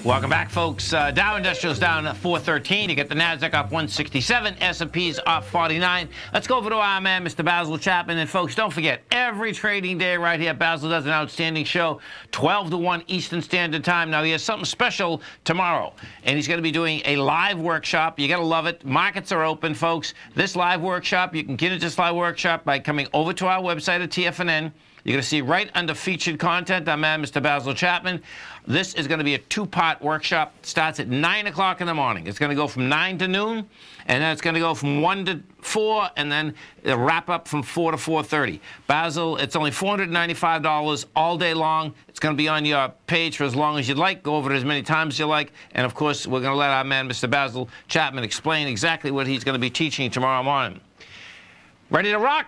Welcome back, folks. Dow Industrials down 413. You get the Nasdaq up 167. S&P's up 49. Let's go over to our man, Mr. Basil Chapman. And folks, don't forget, every trading day right here, Basil does an outstanding show, 12 to 1 Eastern Standard Time. Now, he has something special tomorrow, and he's going to be doing a live workshop. You got to love it. Markets are open, folks. This live workshop, you can get into this live workshop by coming over to our website at TFNN. You're going to see right under featured content, our man, Mr. Basil Chapman. This is going to be a two-part workshop. It starts at 9 o'clock in the morning. It's going to go from 9 to noon, and then it's going to go from 1 to 4, and then it'll wrap up from 4 to 4:30. Basil, it's only $495 all day long. It's going to be on your page for as long as you'd like. Go over it as many times as you like. And, of course, we're going to let our man, Mr. Basil Chapman, explain exactly what he's going to be teaching tomorrow morning. Ready to rock?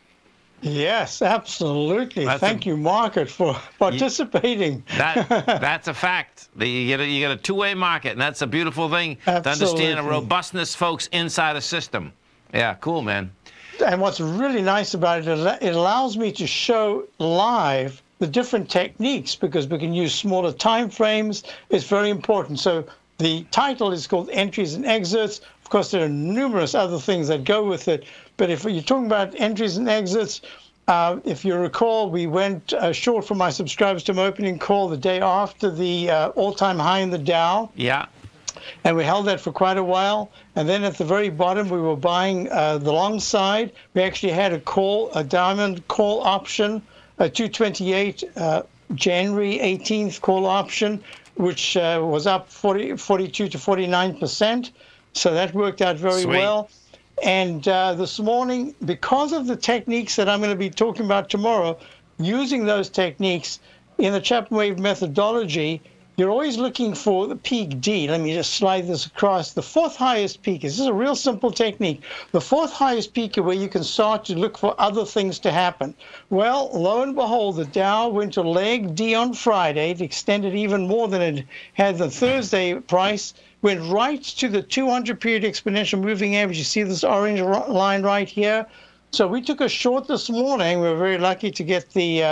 Yes, absolutely. Thank you, market, for participating. That's a fact. You get a two-way market, and that's a beautiful thing to understand the robustness, folks, inside a system. Yeah, cool, man. And what's really nice about it is it allows me to show live the different techniques because we can use smaller time frames. It's very important. So the title is called Entries and Exits. Of course, there are numerous other things that go with it. But if you're talking about entries and exits, if you recall, we went short for my subscribers to my opening call the day after the all-time high in the Dow. Yeah. And we held that for quite a while. And then at the very bottom, we were buying the long side. We actually had a diamond call option, a 228 January 18th call option, which was up 42 to 49%. So that worked out very well. And this morning, because of the techniques that I'm going to be talking about tomorrow, using those techniques in the Chapman Wave methodology, you're always looking for the peak D. Let me just slide this across. The fourth highest peak. This is a real simple technique. The fourth highest peak is where you can start to look for other things to happen. Well, lo and behold, the Dow went to leg D on Friday. It extended even more than it had the Thursday price. Went right to the 200-period exponential moving average. You see this orange line right here? So we took a short this morning. We were very lucky to get the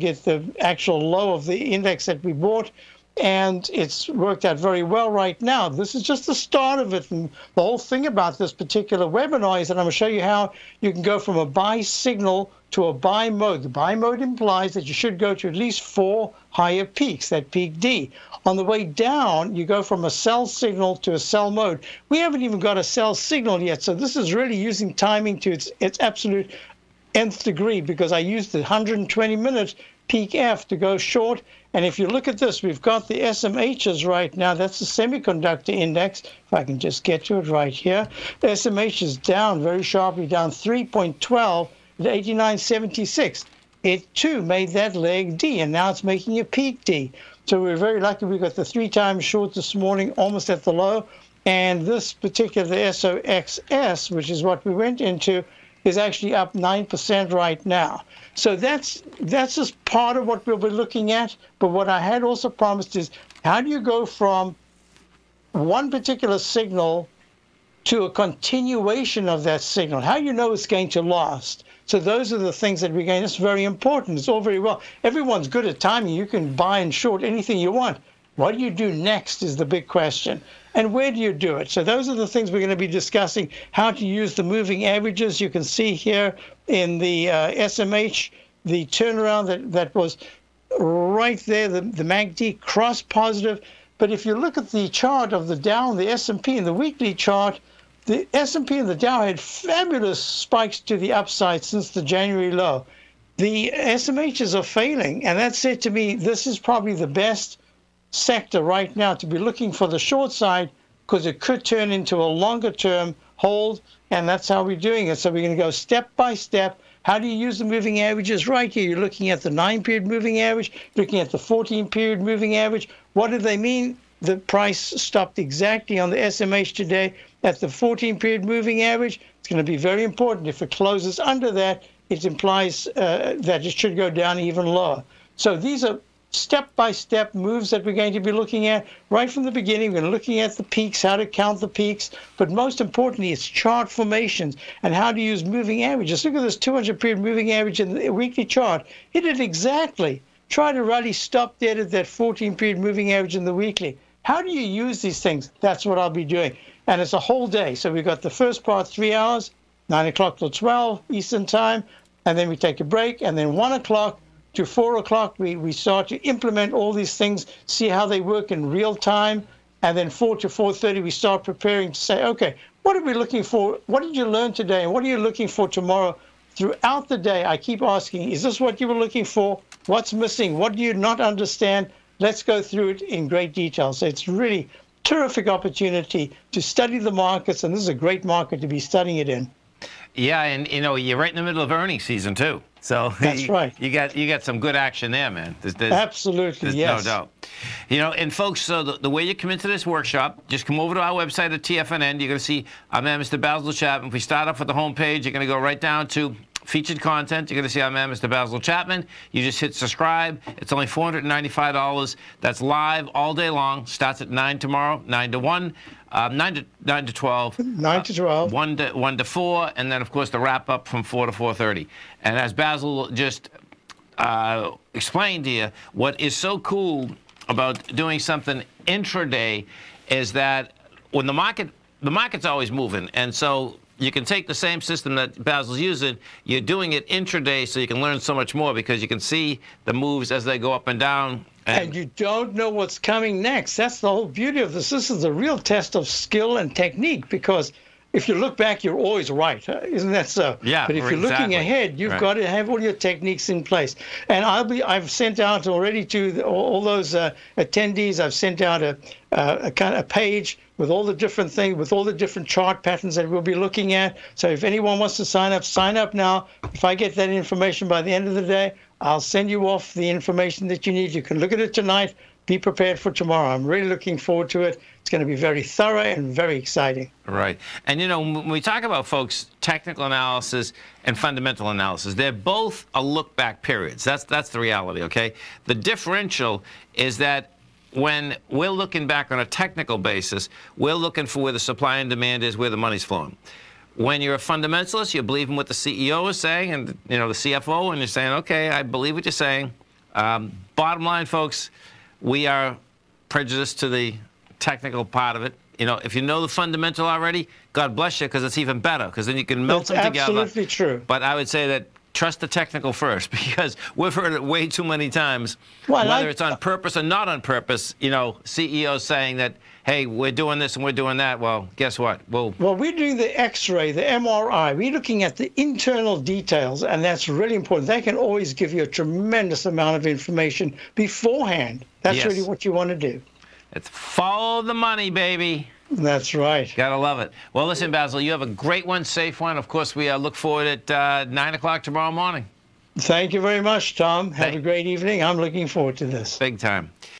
actual low of the index that we bought, and it's worked out very well right now. This is just the start of it, and the whole thing about this particular webinar is that I'm going to show you how you can go from a buy signal to a buy mode. The buy mode implies that you should go to at least 4 higher peaks, that peak D. On the way down, you go from a sell signal to a sell mode. We haven't even got a sell signal yet, so this is really using timing to its absolute nth degree because I used the 120-minute peak F to go short. And if you look at this, we've got the SMHs right now. That's the semiconductor index. If I can just get to it right here. The SMH is down very sharply, down 3.12 at 89.76. It, too, made that leg D, and now it's making a peak D. So we're very lucky we got the 3 times short this morning, almost at the low. And this particular, the SOXS, which is what we went into, is actually up 9% right now. So that's just part of what we'll be looking at. But what I had also promised is how do you go from one particular signal to a continuation of that signal? How do you know it's going to last? So those are the things that we're going. It's very important. It's all very well. Everyone's good at timing. You can buy and short anything you want. What do you do next is the big question. And where do you do it? So those are the things we're going to be discussing, how to use the moving averages. You can see here in the SMH, the turnaround that was right there, the MACD cross positive. But if you look at the chart of the Dow and the S&P and the weekly chart, the S&P and the Dow had fabulous spikes to the upside since the January low. The SMHs are failing, and that said to me, this is probably the best sector right now to be looking for the short side because it could turn into a longer-term hold, and that's how we're doing it. So we're going to go step by step. How do you use the moving averages? Right here, you're looking at the 9-period moving average, looking at the 14-period moving average. What do they mean? The price stopped exactly on the SMH today at the 14-period moving average. It's going to be very important. If it closes under that, it implies that it should go down even lower. So these are step-by-step moves that we're going to be looking at right from the beginning. We're looking at the peaks, how to count the peaks, but most importantly, it's chart formations and how to use moving averages. Look at this 200-period moving average in the weekly chart. Hit it exactly. Try to rally stop dead at that 14-period moving average in the weekly. How do you use these things? That's what I'll be doing. And it's a whole day. So we've got the first part, 3 hours, 9 o'clock till 12 Eastern time, and then we take a break, and then 1 o'clock to 4 o'clock, we start to implement all these things, see how they work in real time, and then 4 to 4:30, we start preparing to say, okay, what are we looking for? What did you learn today? And what are you looking for tomorrow? Throughout the day, I keep asking, is this what you were looking for? What's missing? What do you not understand? Let's go through it in great detail. So it's really terrific opportunity to study the markets, and this is a great market to be studying it in. Yeah, and you know, you're right in the middle of earnings season too. So that's right. You got some good action there, man. Absolutely, yes. No doubt. You know, and folks, so the way you come into this workshop, just come over to our website at TFNN. You're going to see our man, Mr. Basil Chapman. If we start off with the home page, you're going to go right down to featured content. You're going to see our man, Mr. Basil Chapman. You just hit subscribe. It's only $495. That's live all day long. Starts at 9 tomorrow, 9 to 1. 9 to 12. 9 to 12. 1 to 4, and then, of course, the wrap-up from 4 to 4:30. And as Basil just explained to you, what is so cool about doing something intraday is that when the market's always moving, and so you can take the same system that Basil's using, you're doing it intraday so you can learn so much more because you can see the moves as they go up and down. And you don't know what's coming next. That's the whole beauty of this. This is a real test of skill and technique, because if you look back, you're always right. Isn't that so? Yeah, but if you're looking ahead, you've got to have all your techniques in place. And I've sent out already to all those attendees, I've sent out a kind of page with all the different things, with all the different chart patterns that we'll be looking at. So if anyone wants to sign up now. If I get that information by the end of the day, I'll send you off the information that you need. You can look at it tonight. Be prepared for tomorrow. I'm really looking forward to it. It's going to be very thorough and very exciting. Right. And, you know, when we talk about, folks, technical analysis and fundamental analysis, they're both a look-back periods. That's the reality, okay? The differential is that when we're looking back on a technical basis, we're looking for where the supply and demand is, where the money's flowing. When you're a fundamentalist, you believe in what the CEO is saying and, you know, the CFO, and you're saying, okay, I believe what you're saying. Bottom line, folks, we are prejudiced to the technical part of it. You know, if you know the fundamental already, God bless you, because it's even better, because then you can melt them together. That's absolutely true. But I would say that trust the technical first, because we've heard it way too many times, whether it's on purpose or not on purpose, you know, CEOs saying that, hey, we're doing this and we're doing that. Well, guess what? Well, we're doing the X-ray, the MRI. We're looking at the internal details, and that's really important. They can always give you a tremendous amount of information beforehand. That's really what you want to do. It's follow the money, baby. That's right. Gotta love it. Well, listen, Basil, you have a great one, safe one. Of course, we look forward at 9 o'clock tomorrow morning. Thank you very much, Tom. Have a great evening. I'm looking forward to this. Big time.